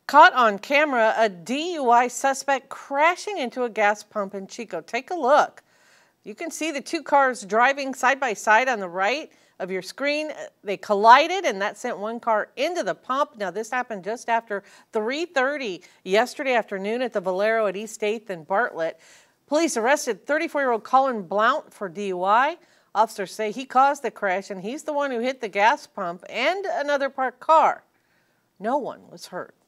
Caught on camera, a DUI suspect crashing into a gas pump in Chico. Take a look. You can see the two cars driving side by side on the right of your screen. They collided, and that sent one car into the pump. Now, this happened just after 3:30 yesterday afternoon at the Valero at East 8th and Bartlett. Police arrested 34-year-old Colin Blount for DUI. Officers say he caused the crash, and he's the one who hit the gas pump and another parked car. No one was hurt.